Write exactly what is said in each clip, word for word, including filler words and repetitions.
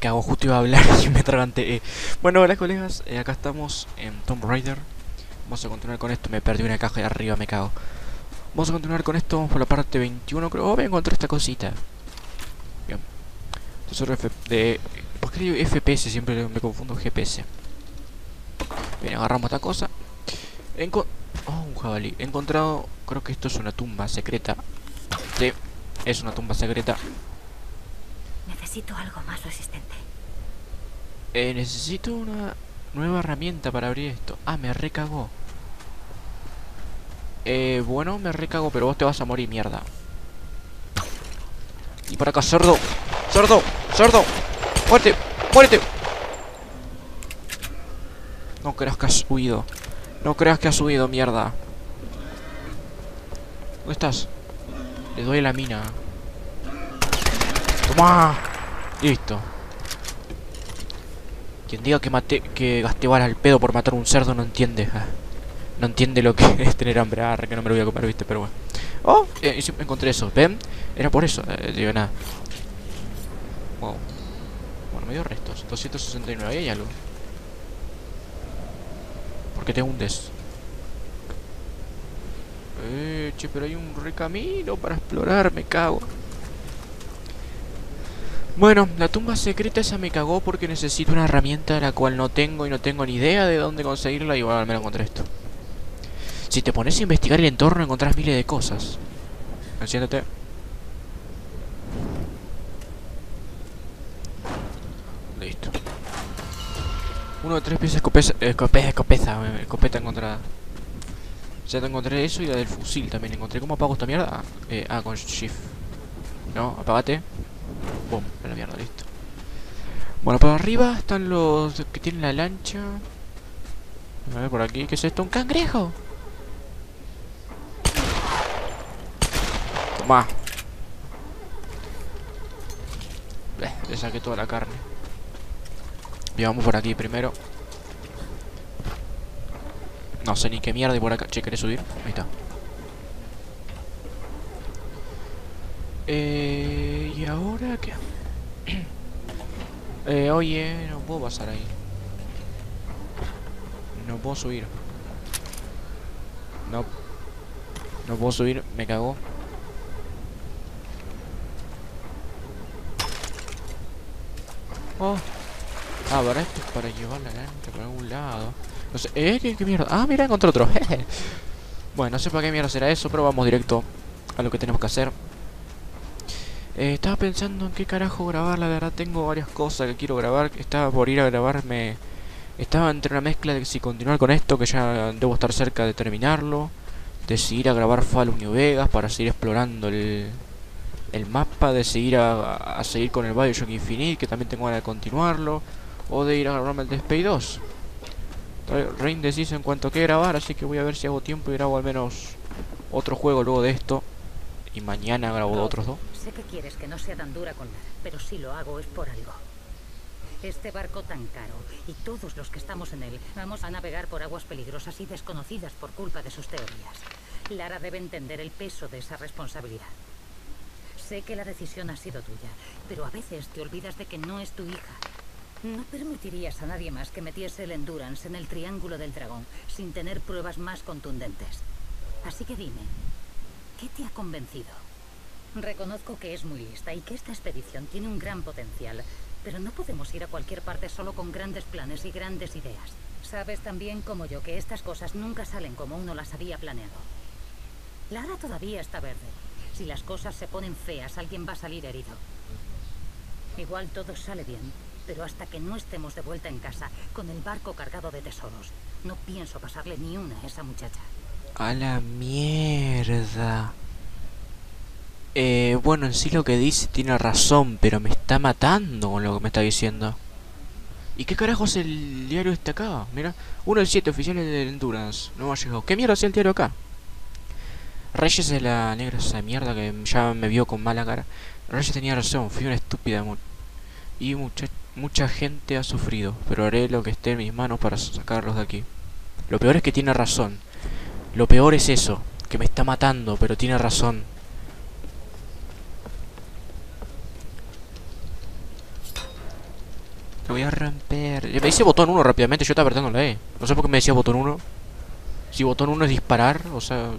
cago, justo iba a hablar y me atraganté. Eh. Bueno, hola colegas, eh, acá estamos en Tomb Raider. Vamos a continuar con esto, me perdí una caja de arriba, me cago. Vamos a continuar con esto, vamos por la parte veintiuno, creo. Oh, voy a encontrar esta cosita. Bien. Tesoro F de... ¿Por qué digo F P S? Siempre me confundo G P S. Bien, agarramos esta cosa. Enco... Oh, un jabalí. He encontrado... Creo que esto es una tumba secreta. Sí, es una tumba secreta. Necesito algo más resistente. Eh, necesito una nueva herramienta para abrir esto. Ah, me recagó. Eh, bueno, me recago, pero vos te vas a morir, mierda. Y por acá, cerdo. Cerdo, cerdo. Muerte, muérete. No creas que has huido. No creas que has huido, mierda. ¿Dónde estás? Le doy la mina. Toma. Listo. Quien diga que maté, que gasté balas al pedo por matar un cerdo no entiende. Ah, no entiende lo que es tener hambre. Ah, que no me lo voy a comer, viste, pero bueno. Oh, eh, sí, encontré eso. ¿Ven? Era por eso. Eh, digo, nada. Wow. Bueno, me dio restos. doscientos sesenta y nueve. Ahí hay algo. ¿Por qué te hundes? Eh, che, pero hay un recamino para explorar. Me cago. Bueno, la tumba secreta esa me cagó porque necesito una herramienta la cual no tengo y no tengo ni idea de dónde conseguirla y bueno, al menos encontré esto. Si te pones a investigar el entorno encontrás miles de cosas. Enciéndete. Listo. Uno de tres piezas escopeza, escopeza, escopeza, escopeta encontrada. Ya te encontré eso y la del fusil también encontré. ¿Cómo apago esta mierda? Eh, ah, con shift. No, apagate. Boom, a la mierda, listo. Bueno, por arriba están los que tienen la lancha. A ver, por aquí, ¿qué es esto? ¡Un cangrejo! Toma. Eh, le saqué toda la carne. Y vamos por aquí primero. No sé ni qué mierda hay por acá. Che, ¿querés subir? Ahí está. Eh... ¿Y ahora qué? Eh, oye, no puedo pasar ahí. No puedo subir. No. No puedo subir, me cagó. Oh. Ah, para esto es para llevar la lancha para algún lado. No sé, eh, ¿qué, qué mierda? Ah, mira, encontré otro. Bueno, no sé para qué mierda será eso, pero vamos directo a lo que tenemos que hacer. Eh, estaba pensando en qué carajo grabar, la verdad tengo varias cosas que quiero grabar. Estaba por ir a grabarme. Estaba entre una mezcla de si continuar con esto, que ya debo estar cerca de terminarlo. De seguir a grabar Fallout New Vegas para seguir explorando el, el mapa. De seguir a, a seguir con el Bioshock Infinite, que también tengo ganas de continuarlo. O de ir a grabarme el Dead Space dos. Estoy re indeciso en cuanto a qué grabar, así que voy a ver si hago tiempo y grabo al menos otro juego luego de esto. Y mañana grabo de otros dos. Sé que quieres que no sea tan dura con Lara, pero si lo hago es por algo. Este barco tan caro, y todos los que estamos en él, vamos a navegar por aguas peligrosas y desconocidas por culpa de sus teorías. Lara debe entender el peso de esa responsabilidad. Sé que la decisión ha sido tuya, pero a veces te olvidas de que no es tu hija. No permitirías a nadie más que metiese el Endurance en el Triángulo del Dragón sin tener pruebas más contundentes. Así que dime, ¿qué te ha convencido? Reconozco que es muy lista y que esta expedición tiene un gran potencial, pero no podemos ir a cualquier parte solo con grandes planes y grandes ideas. Sabes tan bien como yo que estas cosas nunca salen como uno las había planeado. Lara todavía está verde. Si las cosas se ponen feas, alguien va a salir herido. Igual todo sale bien, pero hasta que no estemos de vuelta en casa, con el barco cargado de tesoros, no pienso pasarle ni una a esa muchacha. A la mierda. Eh, bueno, en sí lo que dice tiene razón, pero me está matando con lo que me está diciendo. ¿Y qué carajo es el diario este acá? Mira, uno de siete oficiales del Endurance. No ha llegado. ¿Qué mierda hacía el diario acá? Reyes de la negra, esa mierda que ya me vio con mala cara. Reyes tenía razón, fui una estúpida. Mu y mucha, mucha gente ha sufrido, pero haré lo que esté en mis manos para sacarlos de aquí. Lo peor es que tiene razón. Lo peor es eso, que me está matando, pero tiene razón. Lo voy a romper. Me dice botón uno rápidamente, yo estaba apretando la E. No sé por qué me decía botón uno. Si botón uno es disparar, o sea...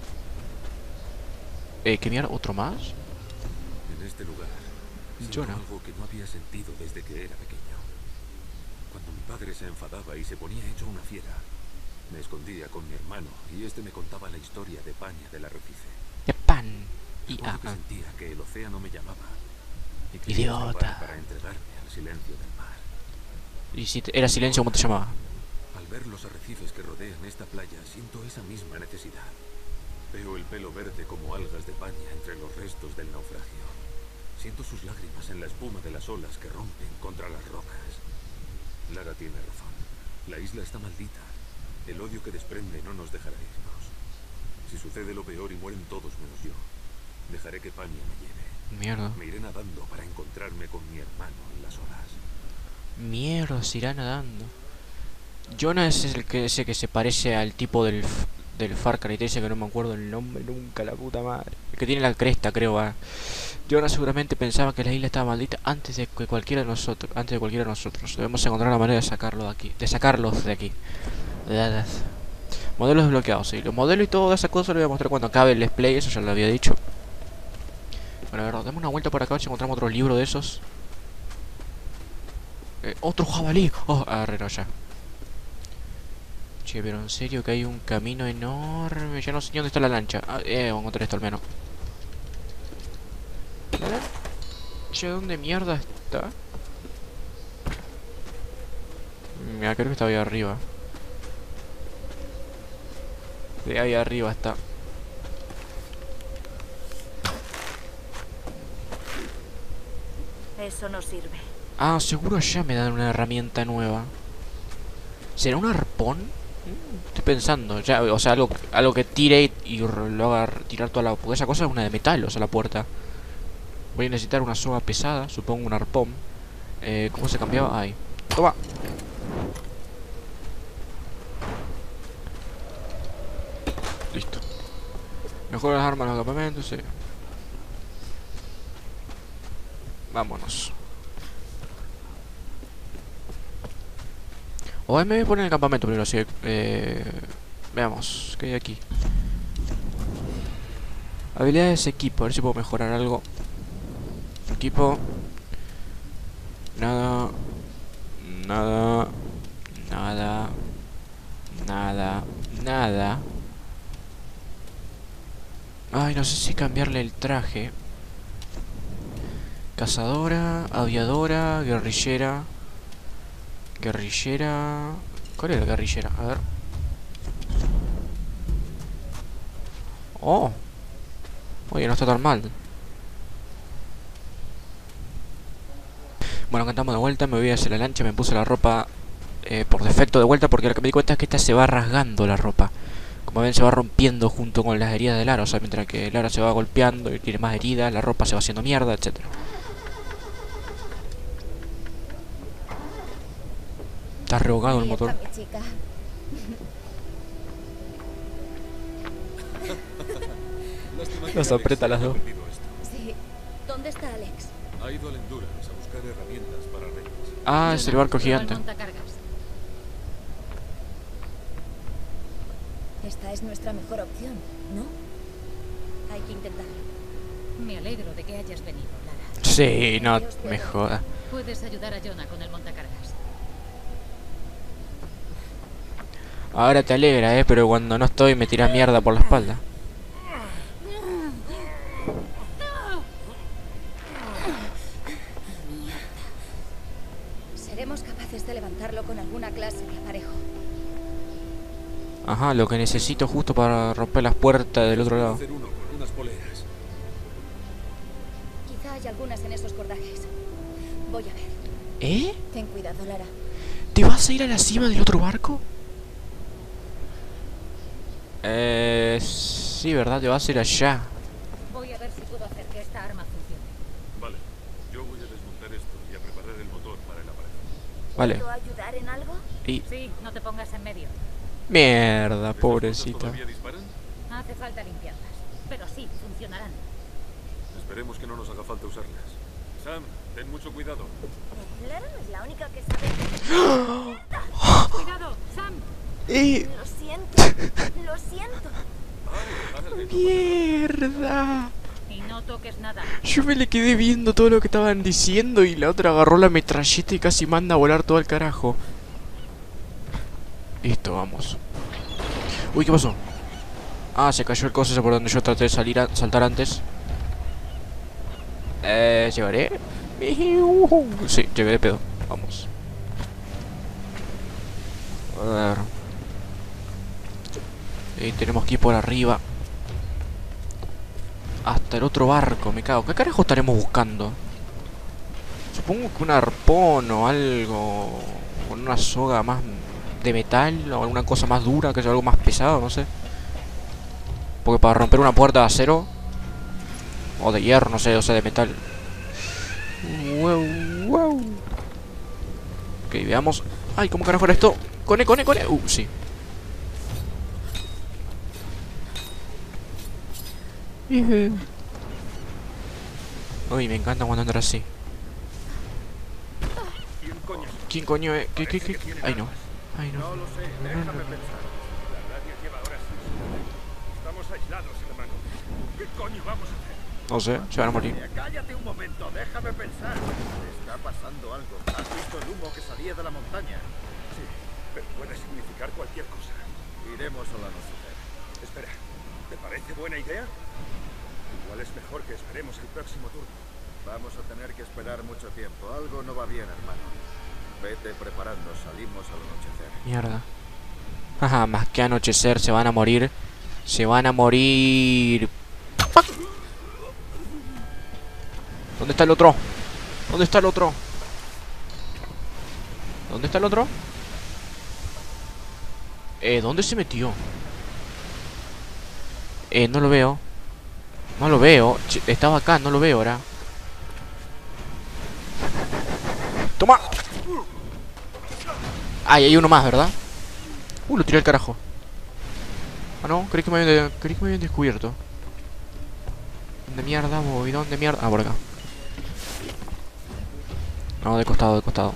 Eh, ¿qué mierda? ¿Otro más? En este lugar Yo siento no. algo que no había sentido desde que era pequeño. Cuando mi padre se enfadaba y se ponía hecho una fiera, me escondía con mi hermano y este me contaba la historia de Paña del arrecife. De pan. Y Recuerdo ah, que ah. sentía que el océano me llamaba y quería Idiota. escapar para entregarme al silencio del mar. Y si te- era silencio, ¿cómo te llamaba? Al ver los arrecifes que rodean esta playa, siento esa misma necesidad. Veo el pelo verde como algas de paña entre los restos del naufragio. Siento sus lágrimas en la espuma de las olas que rompen contra las rocas. Lara tiene razón. La isla está maldita. El odio que desprende no nos dejará irnos. Si sucede lo peor y mueren todos menos yo, dejaré que Paña me lleve. Mierda. Me iré nadando para encontrarme con mi hermano en las olas. Mierda, se irá nadando. Jonah es el que, ese que se parece al tipo del, f- del Far Cry, ese que no me acuerdo el nombre nunca, la puta madre. El que tiene la cresta, creo, va. Jonah seguramente pensaba que la isla estaba maldita antes de que cualquiera de nosotros, antes de cualquiera de nosotros. Debemos encontrar la manera de sacarlo de aquí, de sacarlos de aquí. Modelos desbloqueados, sí. Los modelos y toda esa cosa lo voy a mostrar cuando acabe el display, eso ya lo había dicho. Bueno, a ver, demos una vuelta por acá a ver si encontramos otro libro de esos. Eh, otro jabalí. Oh, agarré ya. Che, pero en serio que hay un camino enorme. Ya no sé ni dónde está la lancha. Ah, eh, vamos a encontrar esto al menos. ¿La lancha dónde mierda está? Mira, creo que está ahí arriba. De ahí arriba está. Eso no sirve. Ah, seguro ya me dan una herramienta nueva. ¿Será un arpón? Mm, Estoy pensando, ya, o sea, algo, algo que tire y, y r- lo haga r- tirar toda la... Porque esa cosa es una de metal, o sea, la puerta. Voy a necesitar una soga pesada, supongo un arpón. Eh, ¿Cómo se cambiaba? Ahí. Toma. Listo. Mejor las armas, los campamentos, sí. Vámonos. O me voy a poner en el campamento primero, así que... Eh, veamos, ¿qué hay aquí? Habilidades equipo, a ver si puedo mejorar algo. Equipo. Nada. Nada. Nada. Nada. Nada. Ay, no sé si cambiarle el traje. Cazadora, aviadora, guerrillera. Guerrillera... ¿Cuál es la guerrillera? A ver. Oh. Oye, no está tan mal. Bueno, cantamos de vuelta. Me voy hacia la lancha. Me puse la ropa eh, por defecto de vuelta. Porque lo que me di cuenta es que esta se va rasgando la ropa. Como ven, se va rompiendo junto con las heridas de Lara. O sea, mientras que Lara se va golpeando y tiene más heridas, la ropa se va haciendo mierda, etcétera. Está rehogado el Ahí motor. está mi chica. Lástima que Los Alex aprieta las haya dos. perdido esto. Sí. ¿Dónde está Alex? Ha ido al Endurance a buscar herramientas para Reyes. Ah, es el barco gigante. Al montacargas. Esta es nuestra mejor opción, ¿no? Hay que intentarlo. Me alegro de que hayas venido, Lara. Sí, no me joda. Puedes ayudar a Jonah con el montacargas. Ahora te alegra, eh, pero cuando no estoy me tiras mierda por la espalda. Seremos capaces de levantarlo con alguna clase de aparejo. Ajá, lo que necesito justo para romper las puertas del otro lado. Hacer uno con unas poleas. Quizá hay algunas en esos cordajes. Voy a ver. ¿Eh? Ten cuidado, Lara. ¿Te vas a ir a la cima del otro barco? Eh... Sí, ¿verdad? Te vas a ir allá. Voy a ver si puedo hacer que esta arma funcione. Vale, yo voy a desmontar esto y a preparar el motor para el aparato. Vale. ¿Puedo ayudar en algo? Y... Sí, no te pongas en medio. Mierda, ¿Estas cosas pobrecita. todavía disparan? Hace falta limpiarlas. Pero sí, funcionarán. Esperemos que no nos haga falta usarlas. Sam, ten mucho cuidado. Lara no es la única que sabe. ¡Cuidado, Sam! ¡Eh! Lo siento. Lo siento. ¡Mierda! Y no toques nada. Yo me le quedé viendo todo lo que estaban diciendo y la otra agarró la metralleta y casi manda a volar todo el carajo. Listo, vamos. Uy, ¿qué pasó? Ah, se cayó el coso ese por donde yo traté de salir a saltar antes. Eh, ¿llegaré? Sí, llegué de pedo. Vamos. A ver. Y tenemos que ir por arriba. Hasta el otro barco, me cago. ¿Qué carajo estaremos buscando? Supongo que un arpón o algo. Con una soga más de metal o alguna cosa más dura, que sea algo más pesado, no sé. Porque para romper una puerta de acero o de hierro, no sé, o sea, de metal. Wow, wow. Ok, veamos. Ay, ¿cómo carajo era esto? Cone, cone, cone. Uh, sí. Uy, me encanta cuando entra así. ¿Quién coño es? ¿Quién coño es? ¿Qué, qué, qué? Ay, no. Ay, no. No lo sé, déjame pensar. La radio lleva horas sin sonar. Estamos aislados, hermano. ¿Qué coño vamos a hacer? No sé, se van a morir. Eh, Cállate un momento, déjame pensar. Está pasando algo. ¿Has visto el humo que salía de la montaña? Sí, pero puede significar cualquier cosa. Iremos al anochecer. Espera, ¿te parece buena idea? Igual es mejor que esperemos el próximo turno. Vamos a tener que esperar mucho tiempo. Algo no va bien, hermano. Vete preparando, salimos al anochecer. Mierda. Ajá, más que anochecer, se van a morir. Se van a morir. ¡Fuck! ¿Dónde está el otro? ¿Dónde está el otro? ¿Dónde está el otro? Eh, ¿dónde se metió? Eh, no lo veo. No lo veo. Ch- estaba acá, no lo veo ahora. ¡Toma! Ay, hay uno más, ¿verdad? Uh, lo tiré al carajo. Ah, no, creí que me habían, de- creí que me habían descubierto. ¿Dónde mierda voy? ¿Dónde mierda? Ah, por acá. No, de costado, de costado.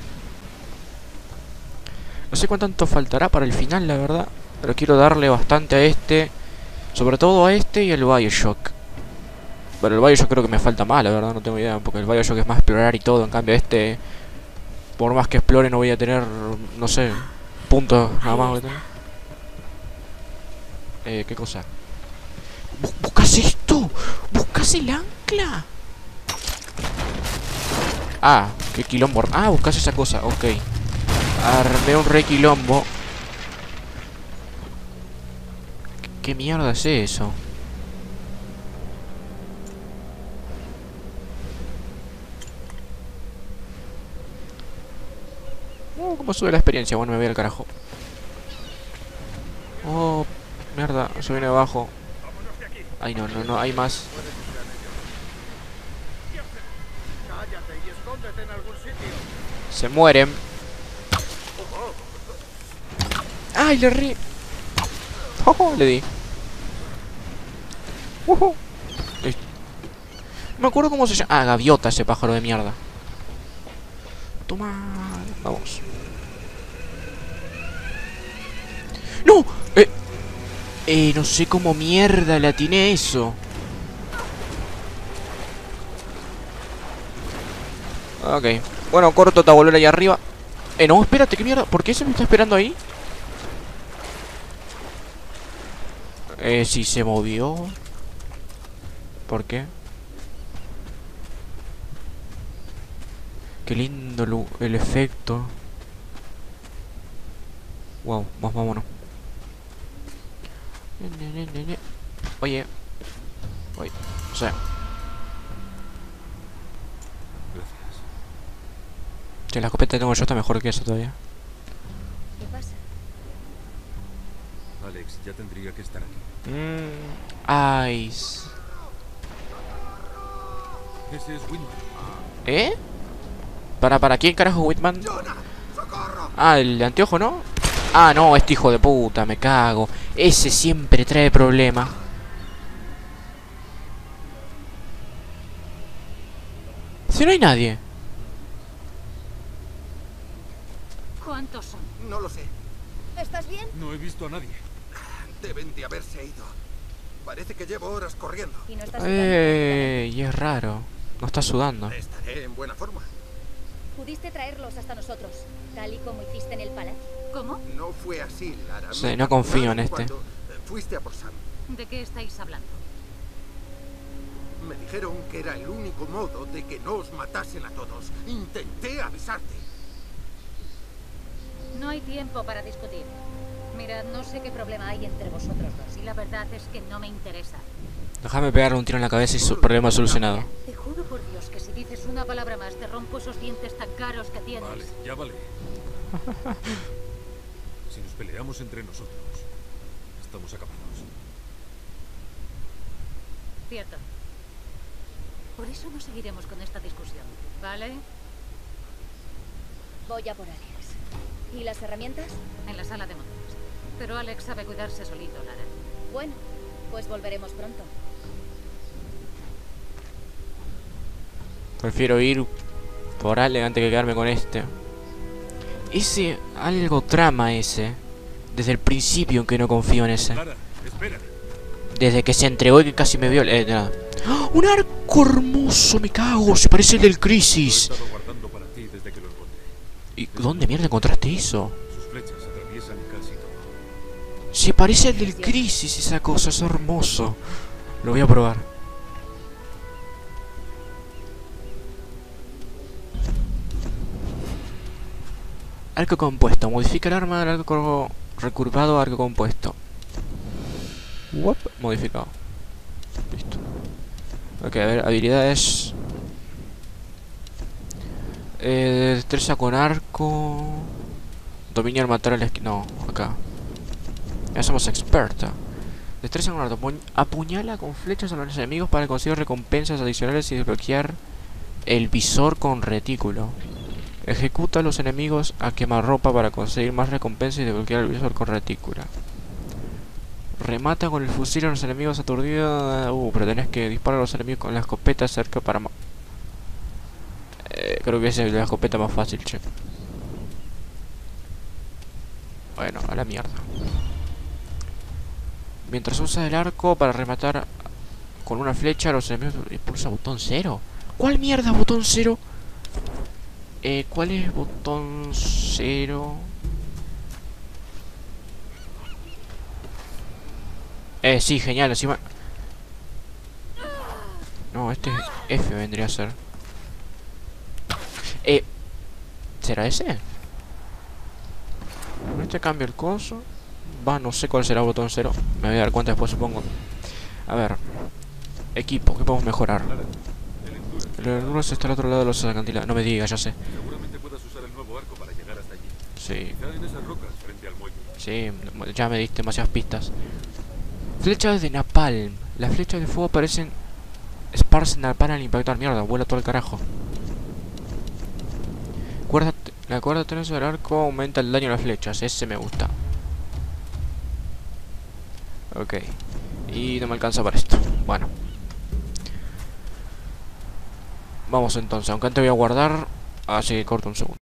No sé cuánto tanto faltará para el final, la verdad. Pero quiero darle bastante a este. Sobre todo a este y al Bioshock. Pero el Bioshock creo que me falta más, la verdad, no tengo idea. Porque el Bioshock es más explorar y todo. En cambio este, por más que explore, no voy a tener, no sé, puntos nada más voy a tener. Eh, ¿qué cosa? Bu- ¿Buscas esto? ¿Buscas el ancla? Ah, qué quilombo. Ah, buscas esa cosa, ok. Armé un re quilombo. ¿Qué mierda es eso? Oh, ¿cómo sube la experiencia? Bueno, me voy al carajo. Oh, mierda, se viene abajo. Ay, no, no, no, hay más. Cállate y escóndete en algún sitio. Se mueren. ¡Ay, le rí! ¡Oh, oh! Le di. Uh -huh. Listo. No me acuerdo cómo se llama. Ah, gaviota, ese pájaro de mierda. Toma. Vamos. ¡No! Eh, eh, no sé cómo mierda le atiné eso. Ok. Bueno, corto a volver ahí arriba. Eh, no, espérate, ¿qué mierda? ¿Por qué se me está esperando ahí? Eh, si se movió. ¿Por qué? Qué lindo lu- el efecto. Wow, más vámonos. Oye. Oye. O sea. Gracias. Si la escopeta que tengo yo está mejor que esa todavía. ¿Qué pasa? Alex, ya tendría que estar aquí. Mmm. Ice. Ese es Windman. ¿Eh? ¿Para, para quién carajo Whitman? Ah, el de anteojo, ¿no? Ah, no, este hijo de puta, me cago. Ese siempre trae problemas. Si no hay nadie. ¿Cuántos son? No lo sé. ¿Estás bien? No he visto a nadie. Deben de haberse ido. Parece que llevo horas corriendo. Y no estás sudando. Eh, y es raro. No está sudando. Estaré en buena forma. Pudiste traerlos hasta nosotros, tal y como hiciste en el palacio. ¿Cómo? No fue así, Lara. Sí, Me no confío en capturaron este. cuando, eh, fuiste a por Sam. ¿De qué estáis hablando? Me dijeron que era el único modo de que no os matasen a todos. Intenté avisarte. No hay tiempo para discutir. Mirad, no sé qué problema hay entre vosotros dos, y la verdad es que no me interesa. Déjame pegarle un tiro en la cabeza y su problema solucionado. Te juro por Dios que si dices una palabra más te rompo esos dientes tan caros que tienes. Vale, ya vale. Si nos peleamos entre nosotros, estamos acabados. Cierto. Por eso no seguiremos con esta discusión, ¿vale? Voy a por Alex. ¿Y las herramientas? En la sala de montajes. Pero Alex sabe cuidarse solito, Lara. Bueno, pues volveremos pronto. Prefiero ir por Ale antes que quedarme con este. Ese algo trama ese. Desde el principio en que no confío en ese. Lara, espera. Desde que se entregó y que casi me vio. Eh, nada. ¡Ah! ¡Un arco hermoso! Me cago. Se parece el del Lo he Crisis. estado guardando para ti desde que lo encontré. ¿Y dónde mierda encontraste eso? Sus flechas atraviesan casi todo. Se parece al del Crisis esa cosa. Es hermoso. Lo voy a probar. Arco compuesto. Modifica el arma del arco recurvado a arco compuesto. Wop, modificado. Listo. Ok, a ver, habilidades. Eh, destreza con arco. Dominio al matar al esqui... No, acá. Ya somos experta. Destreza con arco. Apu- Apuñala con flechas a los enemigos para conseguir recompensas adicionales y desbloquear el visor con retículo. Ejecuta a los enemigos a quemarropa para conseguir más recompensas y desbloquear el visor con retícula. Remata con el fusil a los enemigos aturdidos. Uh, pero tenés que disparar a los enemigos con la escopeta cerca para... ma- Eh, creo que esa es la escopeta más fácil, che. Bueno, a la mierda. Mientras usa el arco para rematar con una flecha a los enemigos... Pulsa botón cero. ¿Cuál mierda botón cero? Eh, ¿cuál es botón cero? Eh, sí, genial, encima... No, este F vendría a ser. Eh... ¿Será ese? Con este cambio el coso. Va, no sé cuál será el botón cero. Me voy a dar cuenta después, supongo. A ver. Equipo, ¿qué podemos mejorar? Lara, el Endurance. El Endurance está al otro lado de los acantilados. No me digas, ya sé. Seguramente puedas usar el nuevo arco para llegar hasta allí. Sí, Quizá en esas rocas frente al muelle. sí, ya me diste demasiadas pistas. Flechas de napalm. Las flechas de fuego parecen esparcen napalm al impactar. Mierda, vuela todo el carajo. Cuerda, la cuerda tensa del arco aumenta el daño a las flechas. Ese me gusta. Ok. Y no me alcanza para esto. Bueno. Vamos entonces. Aunque antes voy a guardar. Así que corto un segundo.